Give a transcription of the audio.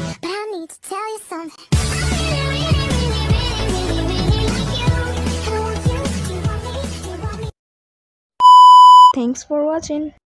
But I need to tell you something. I really like you. And I want you. Do you want me? Do you want me? Thanks for watching.